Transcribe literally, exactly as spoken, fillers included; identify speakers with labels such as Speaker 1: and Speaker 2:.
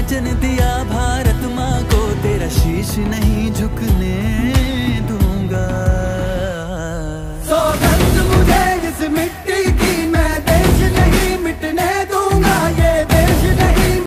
Speaker 1: वचन दिया भारत माँ को, तेरा शीश नहीं झुकने दूंगा। सौगंध मुझे इस मिट्टी